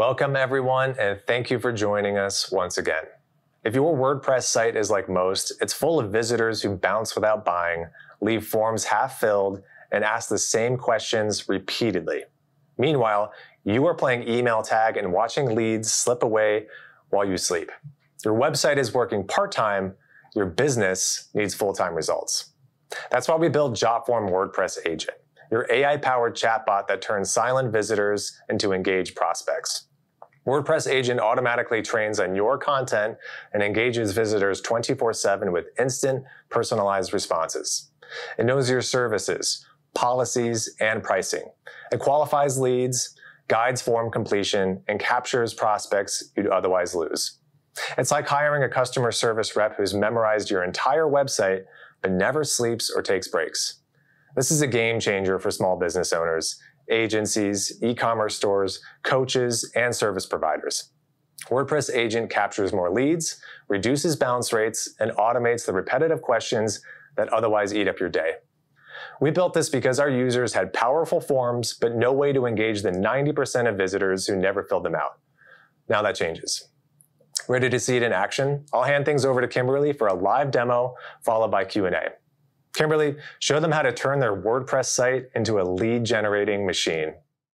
Welcome everyone, and thank you for joining us once again. If your WordPress site is like most, it's full of visitors who bounce without buying, leave forms half-filled, and ask the same questions repeatedly. Meanwhile, you are playing email tag and watching leads slip away while you sleep. Your website is working part-time, your business needs full-time results. That's why we built Jotform WordPress Agent, your AI-powered chatbot that turns silent visitors into engaged prospects. WordPress Agent automatically trains on your content and engages visitors 24/7 with instant, personalized responses. It knows your services, policies, and pricing. It qualifies leads, guides form completion, and captures prospects you'd otherwise lose. It's like hiring a customer service rep who's memorized your entire website but never sleeps or takes breaks. This is a game changer for small business owners, agencies, e-commerce stores, coaches, and service providers. WordPress Agent captures more leads, reduces bounce rates, and automates the repetitive questions that otherwise eat up your day. We built this because our users had powerful forms, but no way to engage the 90% of visitors who never filled them out. Now that changes. Ready to see it in action? I'll hand things over to Kimberly for a live demo, followed by Q&A. Kimberly, show them how to turn their WordPress site into a lead-generating machine.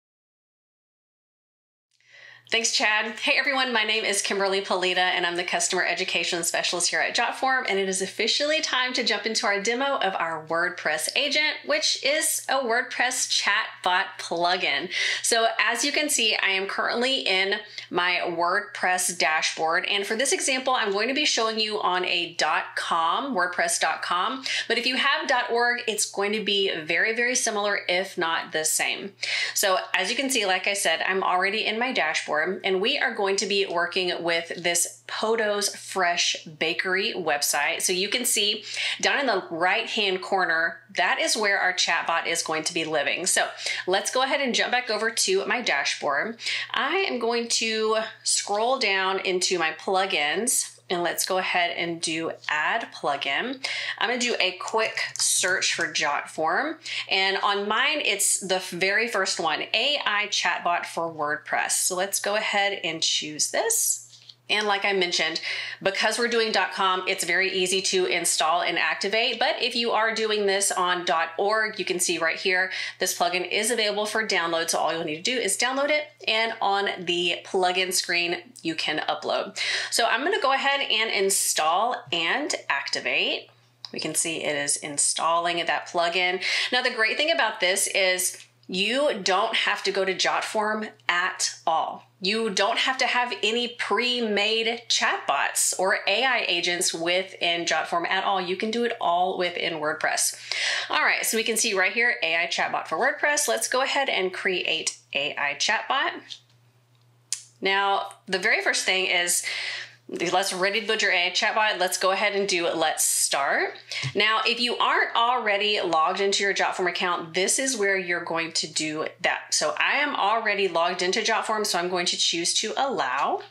Thanks, Chad. Hey everyone, my name is Kimberly Polita and I'm the Customer Education Specialist here at Jotform, and it is officially time to jump into our demo of our WordPress Agent, which is a WordPress chatbot plugin. So as you can see, I am currently in my WordPress dashboard, and for this example, I'm going to be showing you on a .com, WordPress.com, but if you have .org, it's going to be very, very similar, if not the same. So as you can see, like I said, I'm already in my dashboard, and we are going to be working with this Podo's Fresh Bakery website. So you can see down in the right-hand corner, that is where our chatbot is going to be living. So let's go ahead and jump back over to my dashboard. I am going to scroll down into my plugins, and let's go ahead and do add plugin. I'm gonna do a quick search for Jotform. And on mine, it's the very first one, AI chatbot for WordPress. So let's go ahead and choose this. And like I mentioned, because we're doing .com, it's very easy to install and activate. But if you are doing this on .org, you can see right here, this plugin is available for download. So all you'll need to do is download it. And on the plugin screen, you can upload. So I'm going to go ahead and install and activate. We can see it is installing that plugin. Now, the great thing about this is you don't have to go to Jotform at all. You don't have to have any pre-made chatbots or AI agents within Jotform at all. You can do it all within WordPress. All right, so we can see right here, AI chatbot for WordPress. Let's go ahead and create AI chatbot. Now, the very first thing is, let's ready to build your AI chatbot. Let's go ahead and do let's start. Now, if you aren't already logged into your Jotform account, this is where you're going to do that. So I am already logged into Jotform, so I'm going to choose to allow.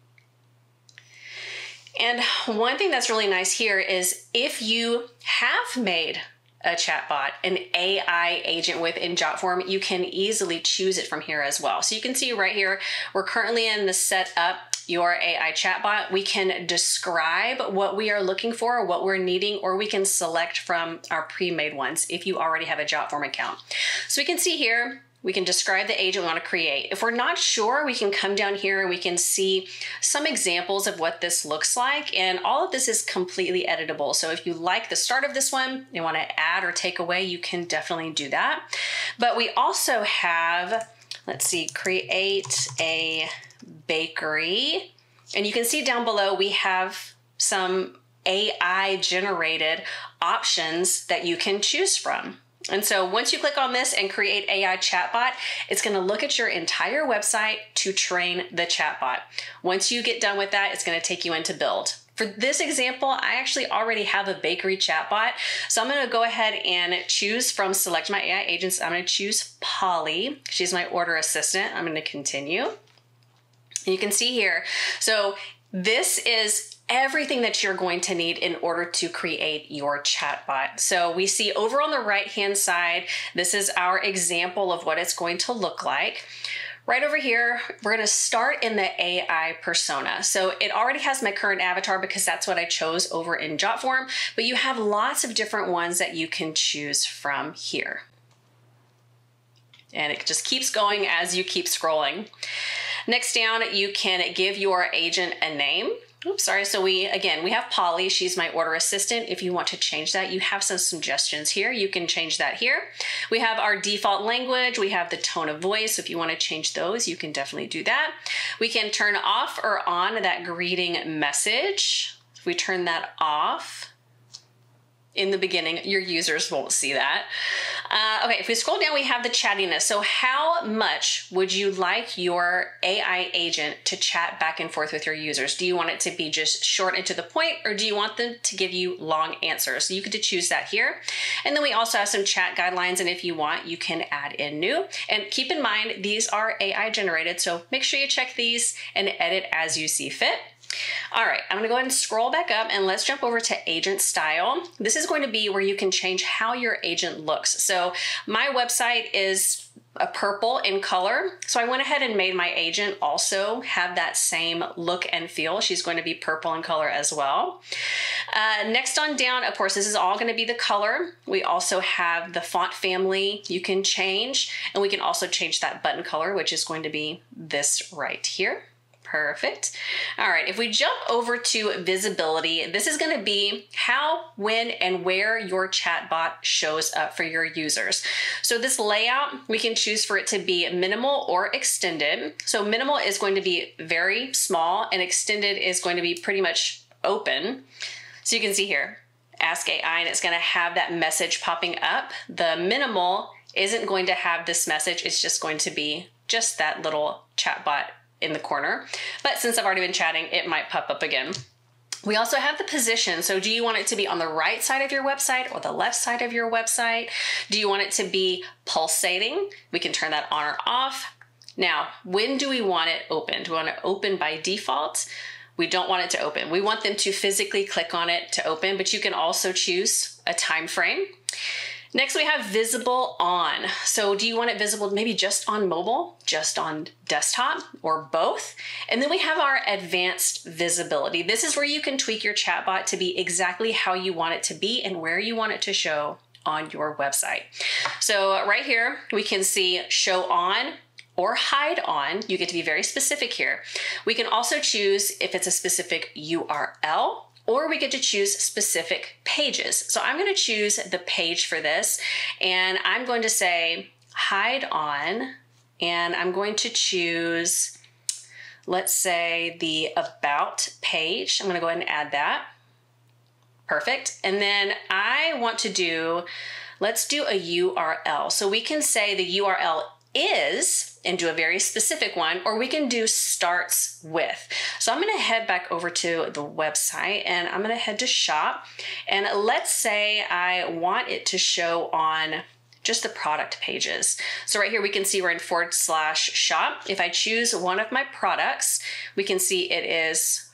And one thing that's really nice here is if you have made a chatbot, an AI agent within Jotform, you can easily choose it from here as well. So you can see right here, we're currently in the setup your AI chatbot. We can describe what we are looking for, what we're needing, or we can select from our pre-made ones if you already have a Jotform account. So we can see here, we can describe the agent we want to create. If we're not sure, we can come down here and we can see some examples of what this looks like. And all of this is completely editable. So if you like the start of this one, you want to add or take away, you can definitely do that. But we also have, let's see, create a bakery. And you can see down below, we have some AI generated options that you can choose from. And so once you click on this and create AI chatbot, it's going to look at your entire website to train the chatbot. Once you get done with that, it's going to take you into build. For this example, I actually already have a bakery chatbot. So I'm going to go ahead and choose from select my AI agents. I'm going to choose Polly. She's my order assistant. I'm going to continue. And you can see here, so this is everything that you're going to need in order to create your chatbot. So we see over on the right-hand side, this is our example of what it's going to look like. Right over here, we're gonna start in the AI persona. So it already has my current avatar because that's what I chose over in Jotform, but you have lots of different ones that you can choose from here. And it just keeps going as you keep scrolling. Next down, you can give your agent a name. Oops, sorry. So we have Polly. She's my order assistant. If you want to change that, you have some suggestions here. You can change that here. We have our default language. We have the tone of voice. If you want to change those, you can definitely do that. We can turn off or on that greeting message. If we turn that off, in the beginning, your users won't see that. Okay, if we scroll down, we have the chattiness. So how much would you like your AI agent to chat back and forth with your users? Do you want it to be just short and to the point, or do you want them to give you long answers? So you get to choose that here. And then we also have some chat guidelines, and if you want, you can add in new. And keep in mind, these are AI generated, so make sure you check these and edit as you see fit. All right, I'm gonna go ahead and scroll back up and let's jump over to agent style. This is going to be where you can change how your agent looks. So my website is a purple in color. So I went ahead and made my agent also have that same look and feel. She's going to be purple in color as well. Next on down, of course, this is all going to be the color. We also have the font family you can change, and we can also change that button color, which is going to be this right here. Perfect. All right, if we jump over to visibility, this is going to be how, when, and where your chatbot shows up for your users. So this layout, we can choose for it to be minimal or extended. So minimal is going to be very small, and extended is going to be pretty much open. So you can see here, Ask AI, and it's going to have that message popping up. The minimal isn't going to have this message. It's just going to be just that little chatbot in the corner. But since I've already been chatting, it might pop up again. We also have the position. So do you want it to be on the right side of your website or the left side of your website? Do you want it to be pulsating? We can turn that on or off. Now, when do we want it open? Do we want it open by default? We don't want it to open. We want them to physically click on it to open, but you can also choose a time frame. Next, we have visible on. So do you want it visible maybe just on mobile, just on desktop, or both? And then we have our advanced visibility. This is where you can tweak your chatbot to be exactly how you want it to be and where you want it to show on your website. So right here, we can see show on or hide on. You get to be very specific here. We can also choose if it's a specific URL, or we get to choose specific pages. So I'm going to choose the page for this, and I'm going to say hide on, and I'm going to choose, let's say, the about page. I'm going to go ahead and add that. Perfect. And then I want to do, let's do a URL. So we can say the URL is, and do a very specific one, or we can do starts with. So I'm gonna head back over to the website, and I'm gonna head to shop, and let's say I want it to show on just the product pages. So right here we can see we're in /shop. If I choose one of my products, we can see it is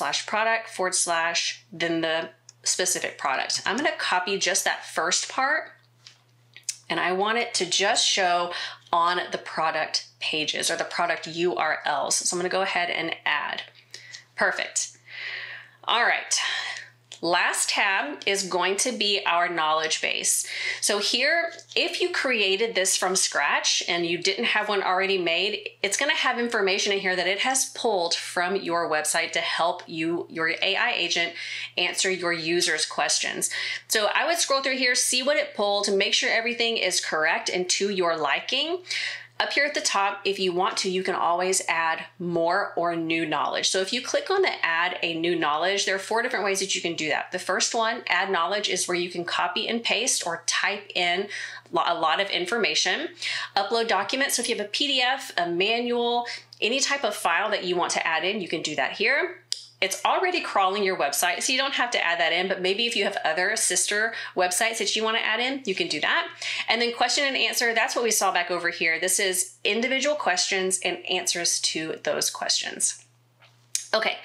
/product / then the specific product. I'm gonna copy just that first part, and I want it to just show on the product pages or the product URLs. So I'm going to go ahead and add. Perfect. All right. Last tab is going to be our knowledge base. So here, if you created this from scratch and you didn't have one already made, it's going to have information in here that it has pulled from your website to help you, your AI agent, answer your users' questions. So I would scroll through here, see what it pulled, make sure everything is correct and to your liking. Up here at the top, if you want to, you can always add more or new knowledge. So if you click on the add a new knowledge, there are 4 different ways that you can do that. The first one, add knowledge, is where you can copy and paste or type in a lot of information. Upload documents. So if you have a PDF, a manual, any type of file that you want to add in, you can do that here. It's already crawling your website, so you don't have to add that in, but maybe if you have other sister websites that you want to add in, you can do that. And then question and answer, that's what we saw back over here. This is individual questions and answers to those questions. Okay,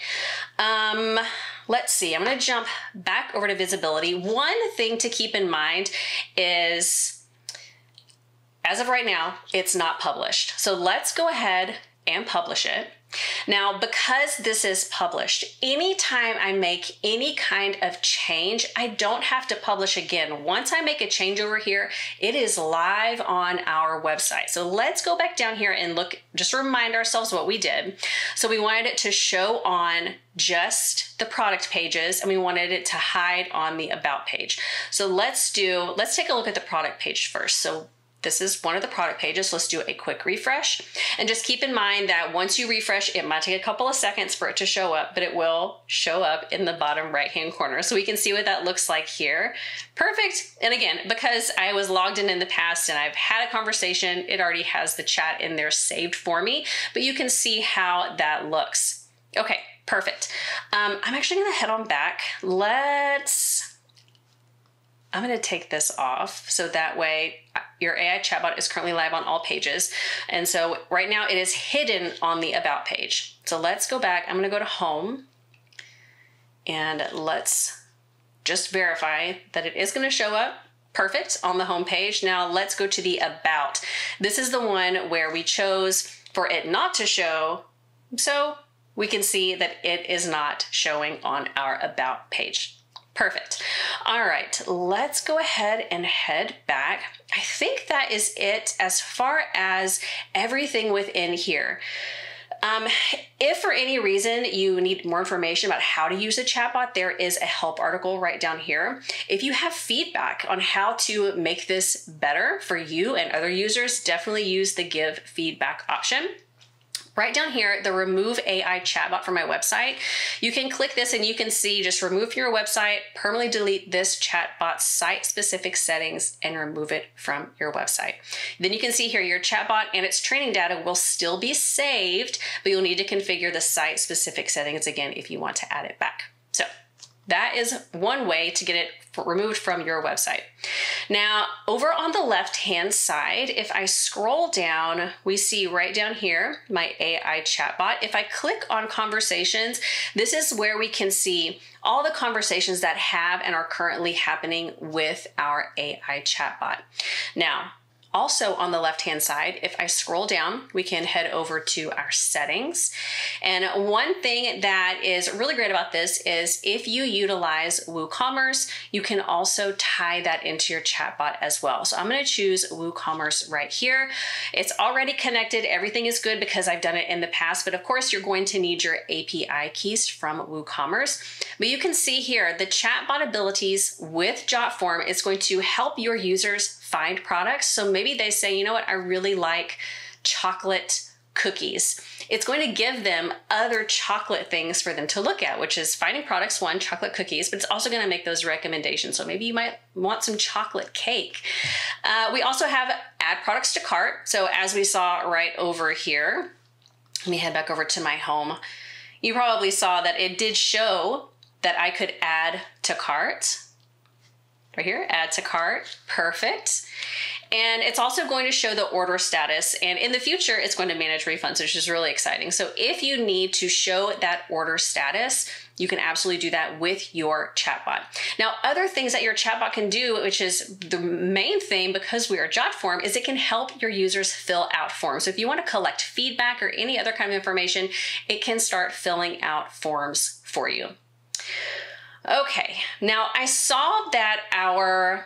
let's see. I'm going to jump back over to visibility. One thing to keep in mind is as of right now, it's not published. So let's go ahead and publish it. Now, because this is published, anytime I make any kind of change, I don't have to publish again. Once I make a change over here, it is live on our website. So let's go back down here and look, just remind ourselves what we did. So we wanted it to show on just the product pages, and we wanted it to hide on the about page. So let's take a look at the product page first. So this is one of the product pages. Let's do a quick refresh. And just keep in mind that once you refresh, it might take a couple of seconds for it to show up, but it will show up in the bottom right-hand corner. So we can see what that looks like here. Perfect. And again, because I was logged in the past and I've had a conversation, it already has the chat in there saved for me, but you can see how that looks. Okay, perfect. I'm actually gonna head on back. I'm going to take this off so that way your AI chatbot is currently live on all pages. And so right now it is hidden on the about page. So let's go back. I'm going to go to home and let's just verify that it is going to show up perfect on the home page. Now let's go to the about. This is the one where we chose for it not to show. So we can see that it is not showing on our about page. Perfect. All right, let's go ahead and head back. I think that is it as far as everything within here. If for any reason you need more information about how to use a chatbot, there is a help article right down here. If you have feedback on how to make this better for you and other users, definitely use the give feedback option. Right down here, the remove AI chatbot from my website, you can click this and you can see just remove from your website, permanently delete this chatbot's site-specific settings and remove it from your website. Then you can see here your chatbot and its training data will still be saved, but you'll need to configure the site-specific settings again if you want to add it back. So that is one way to get it removed from your website. Now, over on the left-hand side, if I scroll down, we see right down here, my AI chatbot. If I click on conversations, this is where we can see all the conversations that have and are currently happening with our AI chatbot. Now, also on the left-hand side, if I scroll down, we can head over to our settings. And one thing that is really great about this is if you utilize WooCommerce, you can also tie that into your chatbot as well. So I'm going to choose WooCommerce right here. It's already connected. Everything is good because I've done it in the past, but of course you're going to need your API keys from WooCommerce. But you can see here the chatbot abilities with JotForm is going to help your users find products. So maybe they say, you know what, I really like chocolate cookies. It's going to give them other chocolate things for them to look at, which is finding products, one, chocolate cookies, but it's also going to make those recommendations. So maybe you might want some chocolate cake. We also have add products to cart. So as we saw right over here, let me head back over to my home. You probably saw that it did show that I could add to cart. Right here, add to cart, perfect. And it's also going to show the order status. And in the future, it's going to manage refunds, which is really exciting. So if you need to show that order status, you can absolutely do that with your chatbot. Now, other things that your chatbot can do, which is the main thing because we are JotForm, is it can help your users fill out forms. So if you want to collect feedback or any other kind of information, it can start filling out forms for you. Okay, now I saw that we're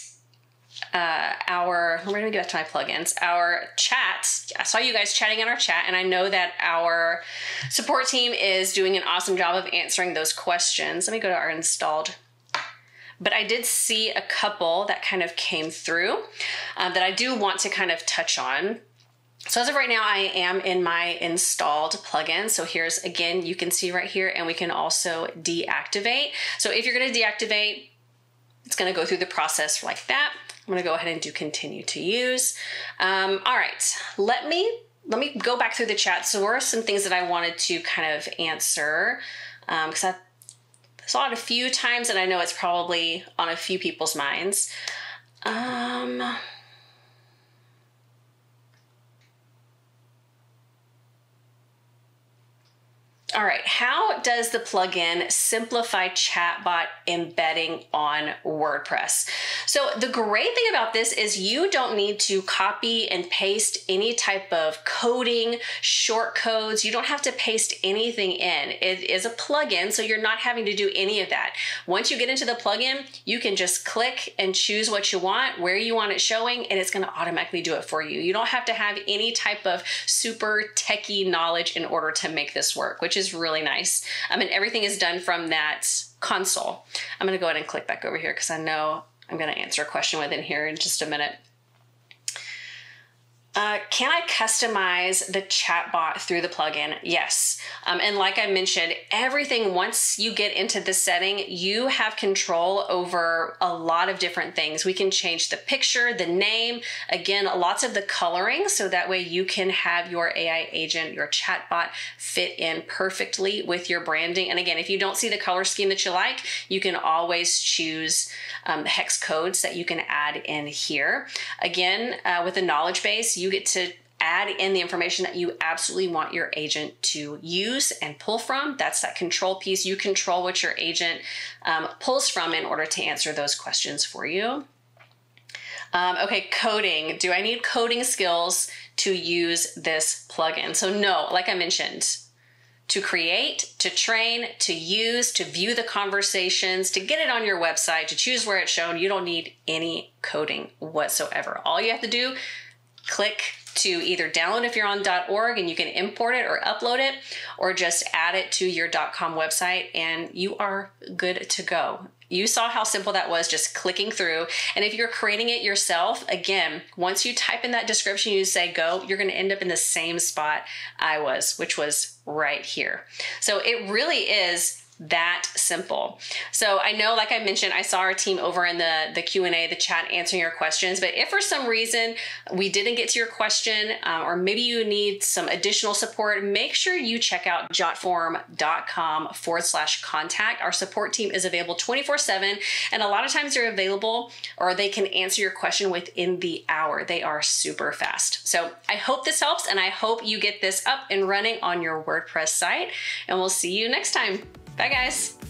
gonna get back to my plugins, our chats, I saw you guys chatting in our chat, and I know that our support team is doing an awesome job of answering those questions. Let me go to our installed. But I did see a couple that kind of came through that I do want to kind of touch on. So as of right now, I am in my installed plugin. So here's, again, you can see right here, and we can also deactivate. So if you're gonna deactivate, it's gonna go through the process like that. I'm gonna go ahead and do continue to use. All right, let me go back through the chat. So what are some things that I wanted to kind of answer? Because I saw it a few times and I know it's probably on a few people's minds. All right, how does the plugin simplify chatbot embedding on WordPress? So the great thing about this is you don't need to copy and paste any type of coding, short codes. You don't have to paste anything in. It is a plugin, so you're not having to do any of that. Once you get into the plugin, you can just click and choose what you want, where you want it showing, and it's gonna automatically do it for you. You don't have to have any type of super techie knowledge in order to make this work, which is really nice. And everything is done from that console. I'm gonna go ahead and click back over here because I know I'm gonna answer a question within here in just a minute. Can I customize the chatbot through the plugin? Yes. And like I mentioned, everything, once you get into this setting, you have control over a lot of different things. We can change the picture, the name, again, lots of the coloring, so that way you can have your AI agent, your chatbot fit in perfectly with your branding. And again, if you don't see the color scheme that you like, you can always choose hex codes that you can add in here. Again, with the knowledge base, you get to add in the information that you absolutely want your agent to use and pull from. That's that control piece. You control what your agent pulls from in order to answer those questions for you. Okay, coding. Do I need coding skills to use this plugin? So no, like I mentioned, to create, to train, to use, to view the conversations, to get it on your website, to choose where it's shown, you don't need any coding whatsoever. All you have to do, click to either download if you're on .org and you can import it or upload it, or just add it to your .com website and you are good to go. You saw how simple that was, just clicking through. And if you're creating it yourself, again, once you type in that description, you say go, you're gonna end up in the same spot I was, which was right here. So it really is that simple. So I know, like I mentioned, I saw our team over in the Q&A, the chat, answering your questions, but if for some reason we didn't get to your question, or maybe you need some additional support, make sure you check out jotform.com/contact. Our support team is available 24/7, and a lot of times they're available, or they can answer your question within the hour. They are super fast. So I hope this helps, and I hope you get this up and running on your WordPress site, and we'll see you next time. Bye, guys.